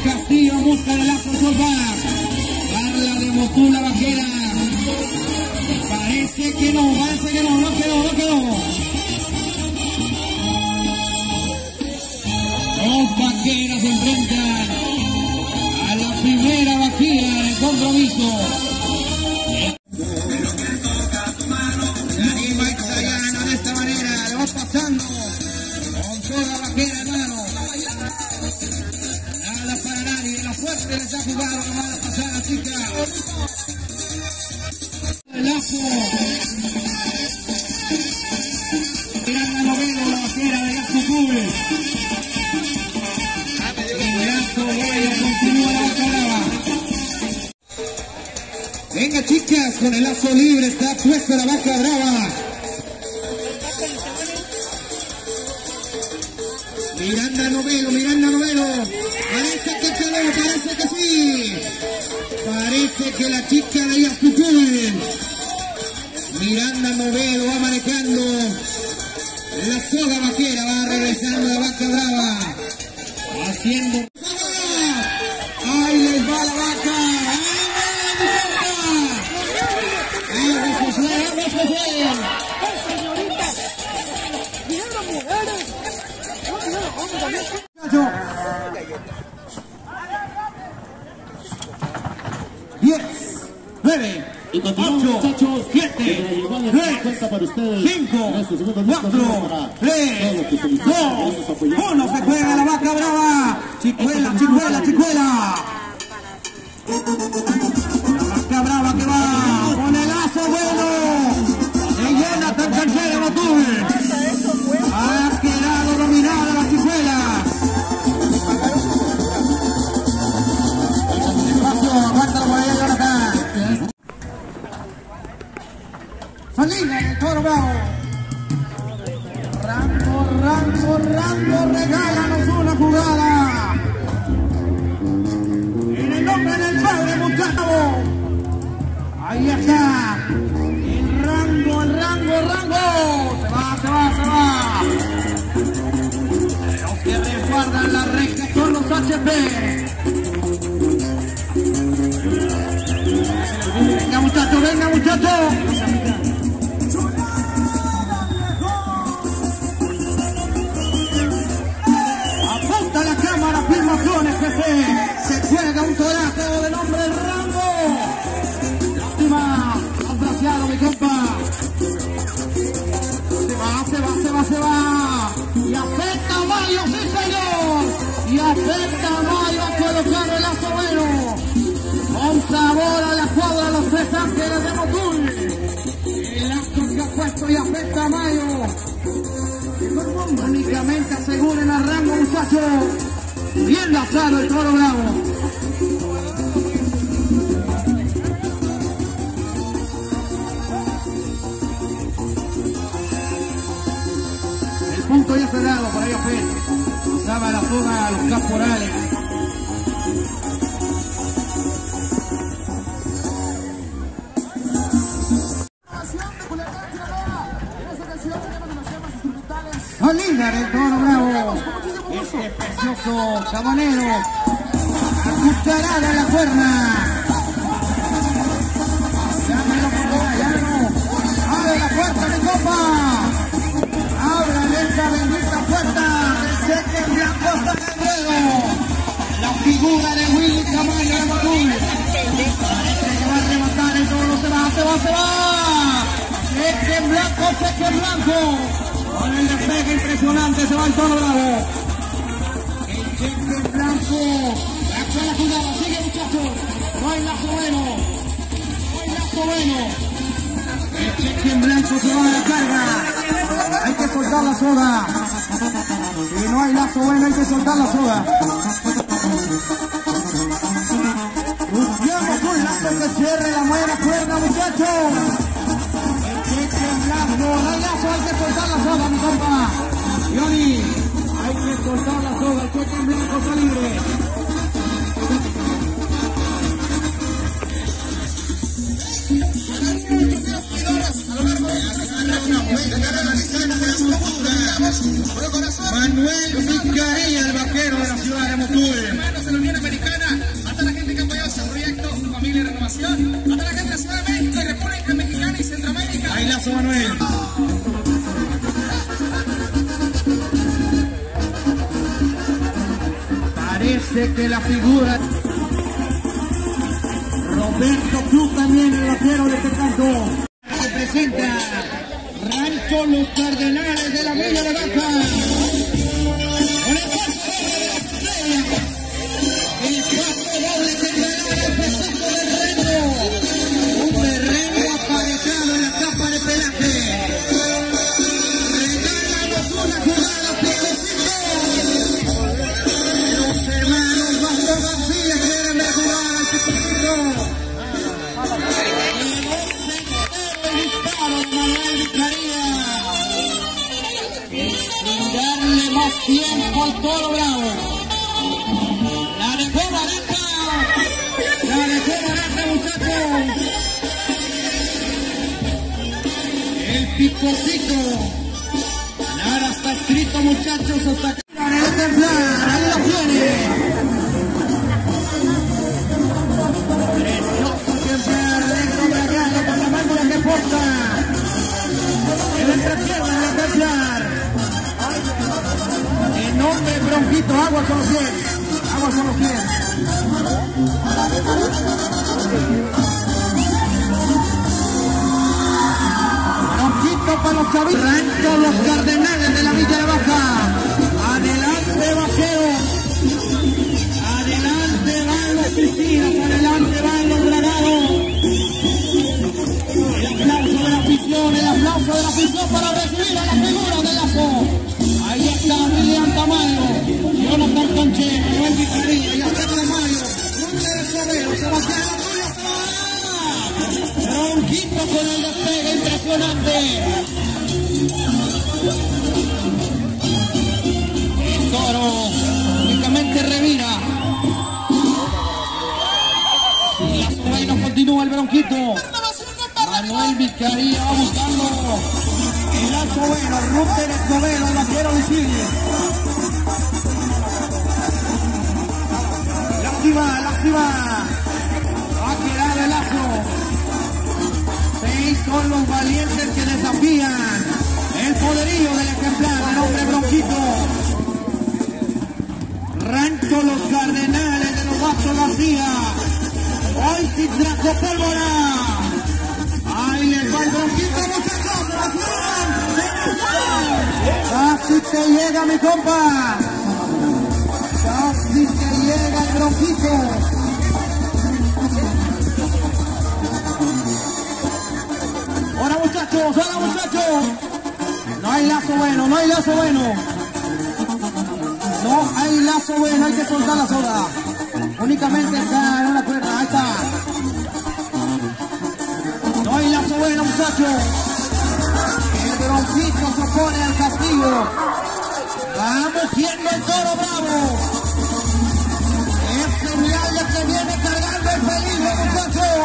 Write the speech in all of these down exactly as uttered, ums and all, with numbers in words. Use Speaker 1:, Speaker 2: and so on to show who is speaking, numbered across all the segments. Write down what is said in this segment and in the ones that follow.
Speaker 1: Castillo en busca de lazo Solvar. Carla de Motul, la vaquera. Parece que no, parece que no, no quedó, no quedó. Dos vaqueras se enfrentan a la primera vaquera del compromiso. La Ima Itzayana de esta manera, le va pasando con toda la vaquera, hermano. Nada para nadie, la fuerte les ha jugado, no van a pasar a chica. El lazo. Miranda Novelo, la vaquera de Gasto Club. Continúa la vaca brava. Venga, chicas, con el lazo libre está puesta la vaca brava. Miranda Novelo, Miranda Novelo. Parece que quedó, parece que sí. Parece que la chica de Yascucul. Miranda Novelo va manejando la soga vaquera, va regresando la vaca brava. Haciendo... ¡Ahí les va la vaca! ¡Ahí va mi José! ¡Ahí va José! ¡Señorita! ¡Miren las mujeres! diez, nueve,
Speaker 2: y continuamos,
Speaker 1: ocho,
Speaker 2: muchachos,
Speaker 1: siete,
Speaker 2: tres, para ustedes,
Speaker 1: cinco,
Speaker 2: cuatro,
Speaker 1: tres, dos, uno, se juega la vaca brava. Chicuela, chicuela, chicuela. La vaca brava que va con el lazo bueno. Se llena tan canchera de Motul. Ha quedado dominada la chicuela. Espacio, aguántalo por allá, Jonathan. Salina del Toro Bravo. Rango, rango, rango, regálanos una jugada. En el nombre del Padre, muchacho. Ahí está. El rango, el rango, el rango. Se va, se va, se va. Los que resguardan la reja son los H P. Venga, muchacho, venga, muchacho. Afirmaciones que se, se juega un torazo de nombre del Rango. Lástima, desgraciado mi compa. Se va, se va, se va, se va. Y afecta a Mayo, sí señor. Y afecta a Mayo a colocar el lazo bueno. Con sabor a la cuadra los tres ángeles de Motul. El lazo que ha puesto y afecta a Mayo. Únicamente aseguren a Rango, muchachos. Bien lanzado el Toro Bravo. El punto ya está dado por ahí a Pérez. Pasaba la soga a los caporales. Salina del Toro Bravo. Este precioso cabanero. Cucharada en la cuerna. Llámelo por allá, llano. Abre la puerta, mi copa. Abran esta bendita puerta. Sé que el blanco está en el ruedo. La figura de Willy Camayo de Motul. Parece que va a rematar el toro. Se va, se va, se va. Sé que en blanco, sé que en blanco. Con el despegue impresionante se va el Toro Bravo. El cheque en blanco. Acá la jugada. Sigue, muchachos. No hay lazo bueno. No hay lazo bueno. El cheque en blanco se va a la carga. Hay que soltar la soga. Si no hay lazo bueno, hay que soltar la soga. Busquemos un lazo que cierre la buena cuerda, muchachos. No, no hay lazo, hay que soltar la soga, mi compa. Johnny, hay que soltar la soga, el cheque en blanco está libre. Manuel Vizcarella, el vaquero de la ciudad de Motul. a toda la gente de Ciudad de México y República Mexicana y Centroamérica. Hay lazo, Manuel. Parece que la figura Roberto Cruz también, el vaquero de este canto. Se presenta Rancho Los Cardenales de la Villa de Vaca. Con el paso doble de las estrellas. El paso doble que traerá el pesazo del reno. Un terreno aparejado en la capa de pelaje. Regálanos una jugada, Picocito. Los hermanos Vasco García quieren ver jugar al Picocito. Tiempo al Toro Bravo. La dejó barata. La dejó barata, muchachos. El Picocito. Nada está escrito, muchachos, hasta que en el ejemplar. Ahí lo tiene. Precioso ejemplar. Negro bragado con la mano de que porta. El entrepierna del ejemplar. En nombre de Bronquito, agua con los pies, agua con los pies. Bronquito para los chavitos. Rancho Los Cardenales de la Villa de Baja. Adelante, vaquero. Adelante van los suicidas, adelante van los dragados. El aplauso de la afición, el aplauso de la afición para recibir a la figura de Lazo. Ahí está William Tamayo, Jonathan Conche, Manuel Vicaría, y hasta Tamayo, Lunes Sobero, Sebastián La Tuya, se va. Bronquito con el despegue impresionante. El toro únicamente revira. Y la Sobero continúa el Bronquito. Manuel Vicaría va buscando. El lazo bueno, Rupert Escobedo, el vaquero visible. Lástima, lástima. Ha quedado el lazo. Seis son los valientes que desafían el poderío del ejemplar de nombre Bronquito. Rancho Los Cardenales de los Vasco García. Hoy sí trajo pólvora. Ahí les va el Bronquito, muchachos, se casi que llega mi compa. Casi que llega el Bronquito. Hola muchachos, hola muchachos. No hay lazo bueno, no hay lazo bueno. No hay lazo bueno, hay que soltar la soda. Únicamente está en una cuerda, ahí está. No hay lazo bueno, muchachos. El Bronquito se opone al castigo. Va mugiendo el Toro Bravo. Es señal de que viene cargando el peligro, muchachos.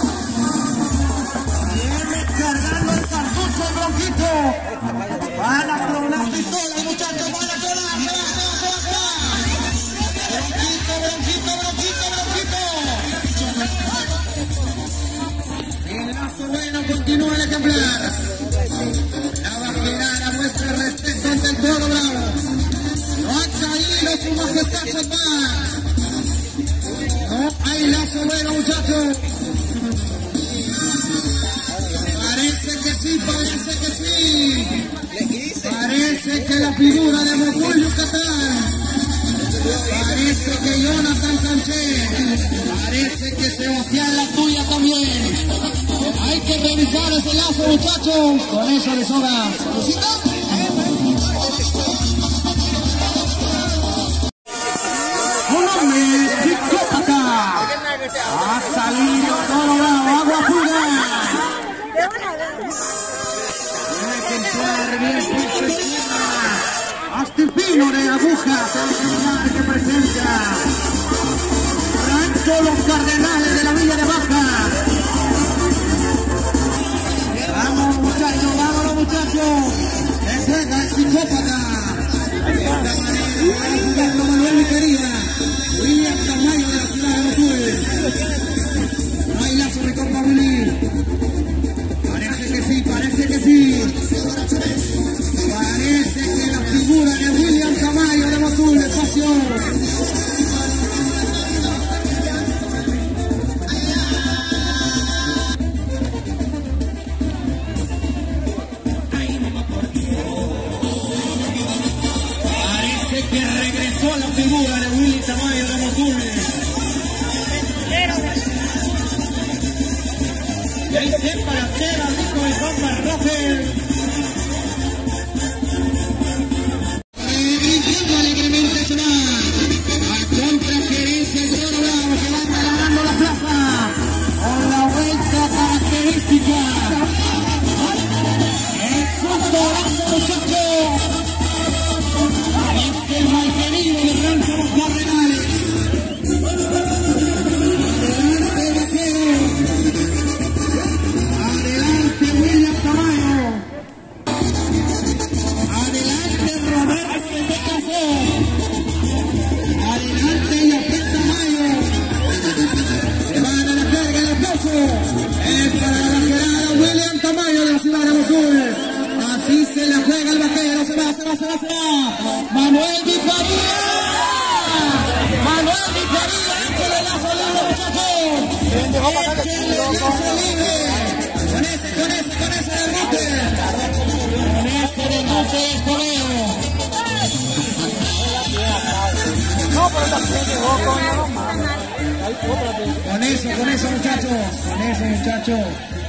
Speaker 1: Viene cargando el cartucho el Bronquito. Van a tronar pistolas, muchachos. Van a tronar. Se va, se va, se va. Bronquito, Bronquito, Bronquito, Bronquito. El lazo bueno, continúa el ejemplar. La vaquerada muestra respeto ante el Toro Bravo. No ha caído su majestad Chapán. No hay lazo bueno, muchachos. Parece que sí, parece que sí. Parece que la figura de Mocul Yucatán. Parece que Jonathan Canché. Parece que Sebastián La Tuya también. Hay que revisar ese lazo, muchachos. Con eso de sobra. Un hombre psicópata. Ha salido Toro Bravo, agua pura. Tiene que entrar bien puesto en tierra. Astipino de agujas, el ejemplar que presenta Rancho Los Cardenales de la Villa de Baja. Vamos muchachos, vámonos muchachos. Que juega el psicópata. De esta manera va jugando Manuel Vicaría. William Tamayo de la ciudad de Los Ángeles. No hay lazo compa Rafael. Gritando alegremente se va. A contra Gerencia el Toro Bravo que va ganando la plaza. Con la vuelta característica. Es un torazo, muchachos. Es el malquerido de Rancho Los Cardenales. Adelante, Vaquero. Adelante, William Tamayo. Adelante, Roberto de Casó. Adelante, Yopet Tamayo. Se van a la carga el aplauso. Es para la vaquerada William Tamayo de la ciudad de Bocul. Así se la juega el vaquero. Se va, se va, se va, se va. Manuel Di Faría. Manuel Di Faría. Échale la salida, muchachos. Échale la salida. Con ese, con ese, con ese derrote. Con ese derrote de Escobedo.
Speaker 3: No, pero también llegó con
Speaker 1: Con eso, con eso, muchachos. Con eso, muchachos.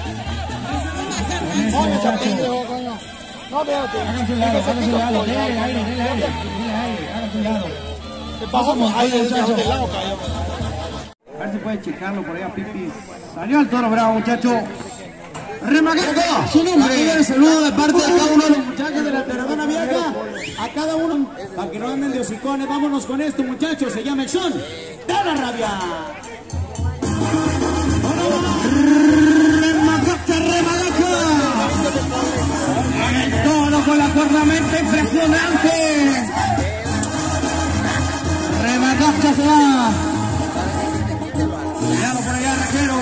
Speaker 1: Con eso, muchachos.
Speaker 3: No, fíjate.
Speaker 1: Hagan su lado, hagan su lado. Denle aire, denle aire. Denle aire, hagan su lado.
Speaker 3: ¿Qué pasó? Ahí
Speaker 1: muchachos.
Speaker 3: de lado cayó.
Speaker 1: A ver si puede checarlo por ahí a Pipis. Salió el Toro Bravo, muchachos. Remagaca, su nombre. Aquí el saludo de parte de cada uno de los muchachos de la Terradona Vieja. A cada uno, para que no anden de hocicones. Vámonos con esto, muchachos. Se llama el son de la rabia. Remagaca, remagaca. El Toro con la cornamenta impresionante. Remagaca se va. Cuidado por allá, Raquero.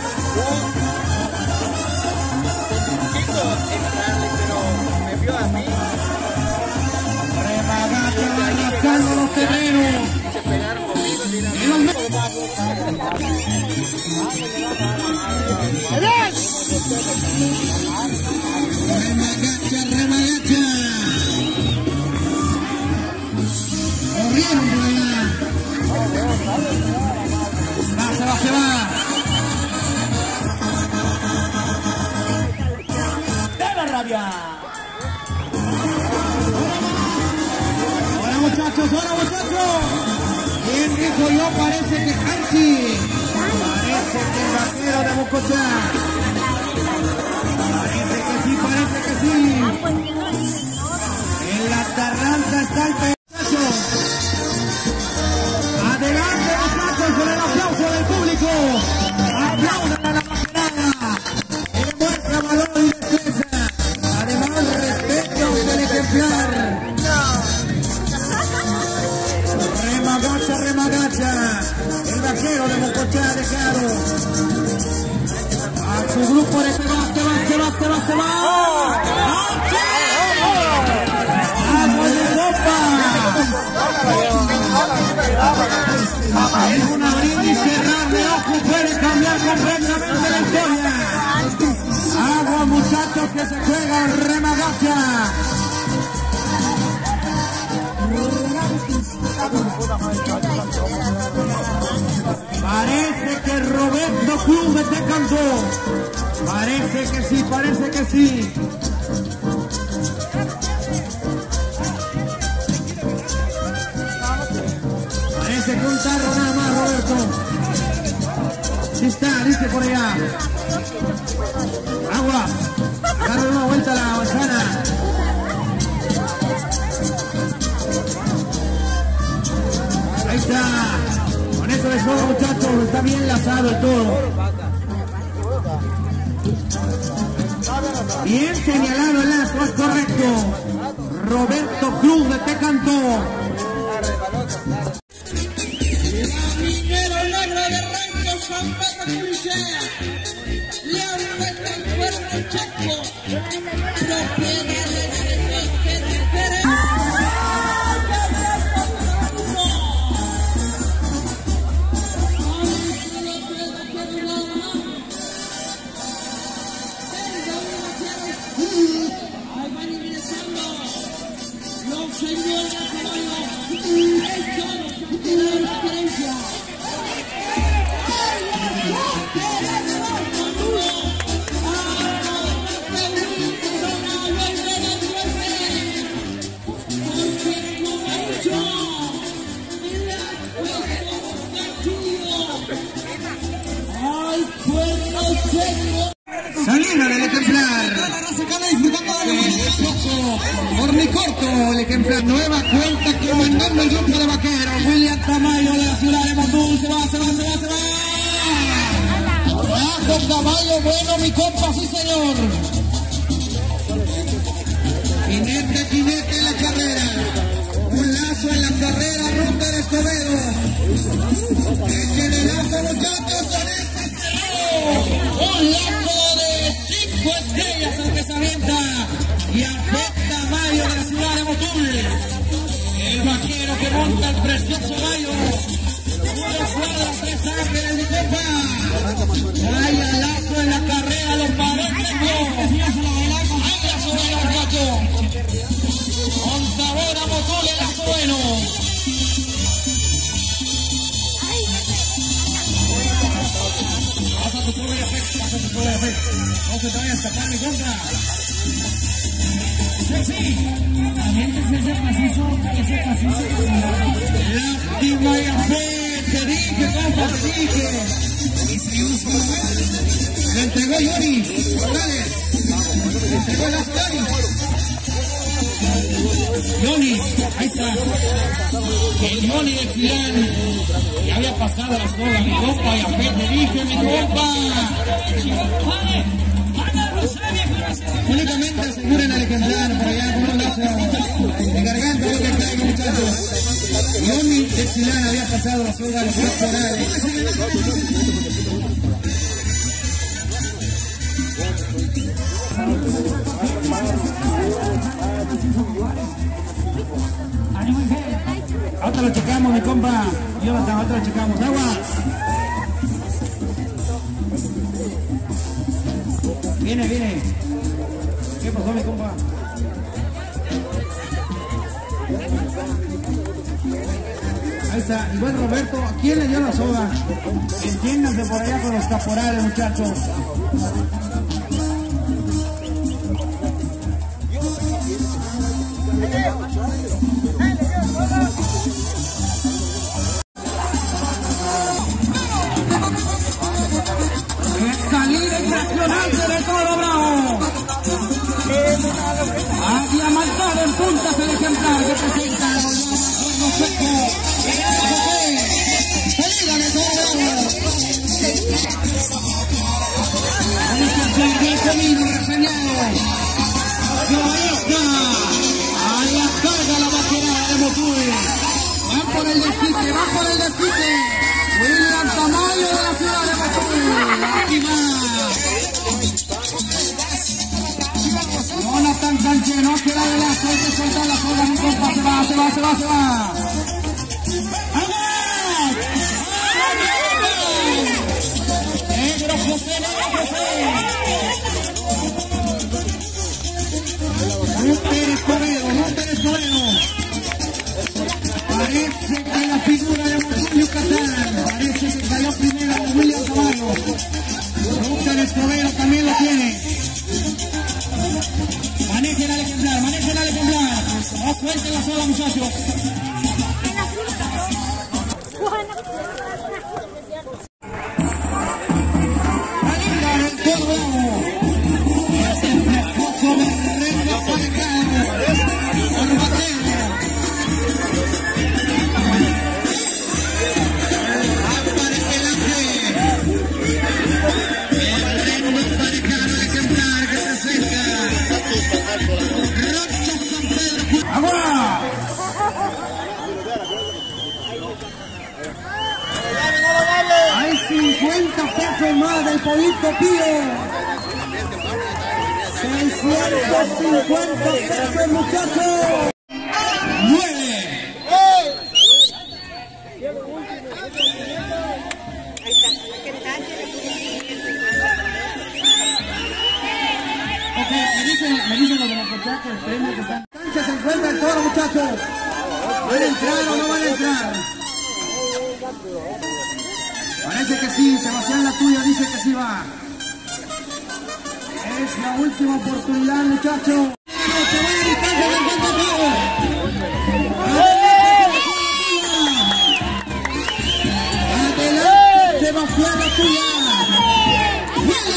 Speaker 1: Remagaca rascando los terrenos. Y los remagacha, remagacha. Corrieron por allá. Va, se va, se va. De la rabia. Ahora muchachos, ahora muchachos. ¿Quién dijo yo? Parece que Hanchi. Parece que el vaquero de Mocochá. Parece que sí, parece que sí. En la Tarranta está el pedazo. Adelante muchachos con el aplauso del público. Aplaudan a la vaquerada. Que demuestra valor y destreza. Además respeto del ejemplar. Remagacha, remagacha. El vaquero de Mocochá ha dejado a su grupo de se va, se va, se va, se va, se va. ¡Agua de copa! En un abrir y cerrar de ojos puede cambiar completamente la historia. Agua, muchachos, que se juega Remagacha. Parece que Roberto Cruz me te cantó. Parece que sí, parece que sí. Parece que un tarro nada más, Roberto. Sí está, dice por allá. Agua. Darle una vuelta a la manzana. Ahí está. Con eso de solo, muchachos. Está bien lazado el todo. Bien señalado el lazo, es correcto. Roberto Cruz de Tecantó.
Speaker 4: Minero negro de Rancho San Pedro Culicea, León del Cuerno Checo, propiedad del señor Pérez Pérez. Ahí van ingresando los señores de caballo, estos tienen la diferencia. ¡Ay,
Speaker 1: Salida del ejemplar. Por mi corto el ejemplar. Nueva cuenta que mandando el grupo de vaqueros. William Tamayo de la ciudad de Motul. Se va, se va, se va, se va. Bajo caballo bueno, mi compa, sí señor. Jinete, jinete en la carrera. Un lazo en la carrera, Ruper Escobedo. Echen el lazo, muchachos, con este cerrado. Un lazo de cinco estrellas al que se avienta y afecta a Mayo de la ciudad de Motul. El vaquero que monta el precioso Mayo. Una cuadra, tres ángeles de copa. Vaya lazo en la carrera, los padres. Hay lazo bueno, muchachos. Con sabor a Motul, el lazo bueno. Pasa tu pobre efecto, pasa tu pobre efecto. No se te vaya a escapar mi contra. Sí, sí. También que se sepa, si eso, que sepa, si eso. Lástima y fe, te dije, compa, te dije. Le entregó Johnny Morales. Le entregó el lazo Johnny. Johnny, ahí está. El Johnny de Chilán. Ya había pasado la soga, mi compa, y a fe te dije, mi compa. Únicamente aseguren al ejemplar por allá con un lazo de garganta, lo que traigo, muchachos. Johnny de Chilán había pasado la soga a los corporales. Ahora lo checamos, mi compa. Jonathan, ahora lo checamos. ¡Agua! Viene, viene. ¿Qué pasó, mi compa? Ahí está. Y bueno, Roberto, ¿a quién le dio la soga? Entiéndanse por allá con los caporales, muchachos. Salida impresionante de Toro Bravo. Ha diamantado en puntas el ejemplar que presenta el horno seco. Salida de Toro Bravo. Un ejemplar del camino reseñado. Ahí está. Ahí la carga la vaquerada de Motul. Van por el desquite, van por el desquite. William Tamayo de la ciudad de Motul. Aquí va. Jonathan Sánchez, no queda de lazo, hay que soltar la soga, mi compa, se va, se va, se va, se va. ¡Vamos! Negro José, negro José. Ruper Escobedo, Ruper Escobedo. Parece que la figura de Motul Yucatán, parece que cayó primero con William Tamayo. Ruper Escobedo también lo tiene. Manejen al ejemplar, manejen al ejemplar. No suelten la soga, muchachos. Salida del Toro Bravo. Este flecoso berrendo aparejado. Por bateo. Aparece el ángel. Berrendo aparejado el ejemplar que se acerca. ¡Agua! Hay cincuenta pesos más del Pollito Pío. seiscientos cincuenta pesos, muchachos. ¡Nueve! Ok, me dicen, me dicen los de la cochaca, el premio que están. Cancha se encuentra el toro, muchachos. ¿Van a entrar o no van a entrar? Parece que sí, Sebastián La Tuya dice que sí va. Es la última oportunidad, muchachos. Adelante, Sebastián La Tuya.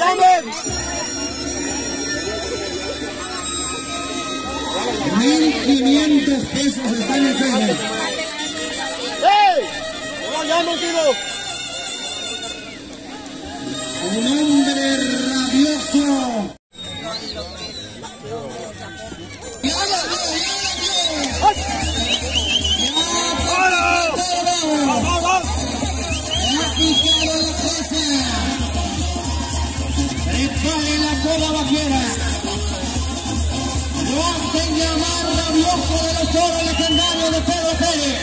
Speaker 1: mil quinientos pesos están en juego.
Speaker 3: ¡Ey! ¡No, ya no tiro!
Speaker 1: Un hombre rabioso. Prepare la cola vaquera. Lo hacen llamar rabioso de los toros legendarios de Pedro Pérez.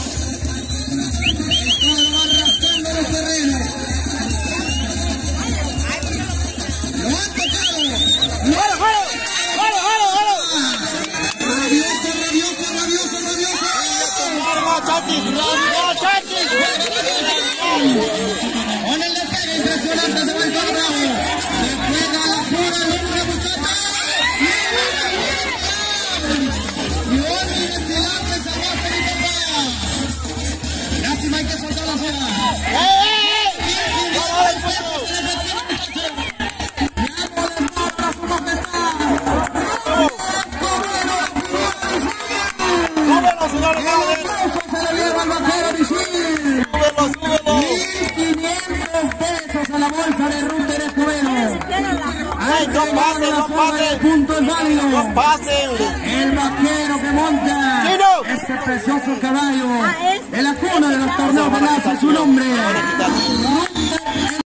Speaker 1: Está arrastrando los terrenos. Lo han tocado. Lo han tocado. Rabioso, rabioso, rabioso, rabioso. Con el despegue impresionante se va el toro bravo. Se juega la pura de una muchacha. Y hoy se lanza esa base de papá. Lástima, hay que soltar la zona. Se le lleva al vaquero Misil. mil quinientos pesos a la bolsa de Ruter Escobedo. Hay
Speaker 3: no pasen, no pasen.
Speaker 1: Punto es válido.
Speaker 3: ¡No pasen!
Speaker 1: El vaquero que monta
Speaker 3: ¡Chino!
Speaker 1: ese precioso caballo de la cuna de los torneos de Lazo, su nombre.